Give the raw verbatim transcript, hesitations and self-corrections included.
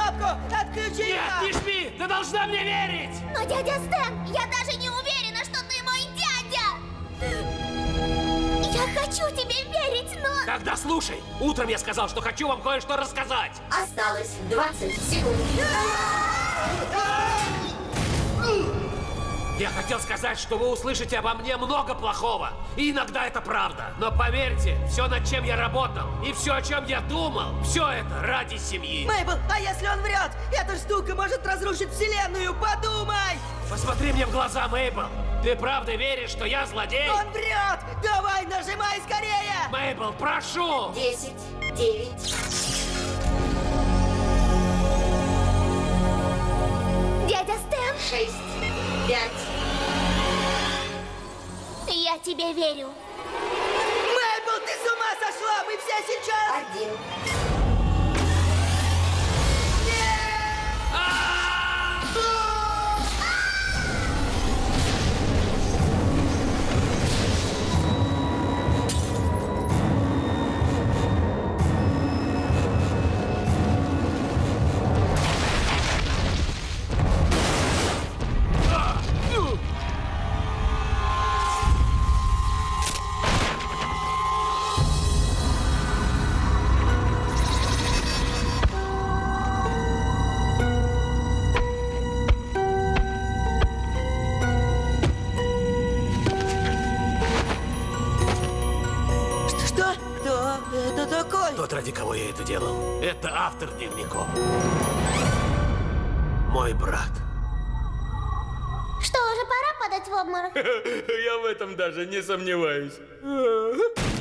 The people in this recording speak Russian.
кнопку! Отключи Нет, ее! не жми! Ты должна мне верить! Но, дядя Стэн, я даже не уверена, что ты мой дядя! Я хочу тебе верить, но... Тогда слушай. Утром я сказал, что хочу вам кое-что рассказать. Осталось двадцать секунд. Я хотел сказать, что вы услышите обо мне много плохого. И иногда это правда. Но поверьте, все, над чем я работал, и все, о чем я думал, все это ради семьи. Мейбл, а если он врет? Эта штука может разрушить вселенную, подумай! Посмотри мне в глаза, Мейбл. Ты правда веришь, что я злодей? Он врет! Давай, нажимай скорее! Мейбл, прошу! Десять, девять. Дядя Стэн, Шесть, пять. я тебе верю. Мейбл, ты с ума сошла! Мы все сейчас... Один. Что? Кто это такой? Тот, ради кого я это делал, это автор дневников. Мой брат. Что, уже пора подать в обморок? Я в этом даже не сомневаюсь.